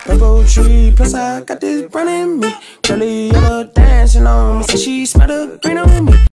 purple tree, plus I got this brown in me. Curly yellow dancing on me, say she smell the green on me.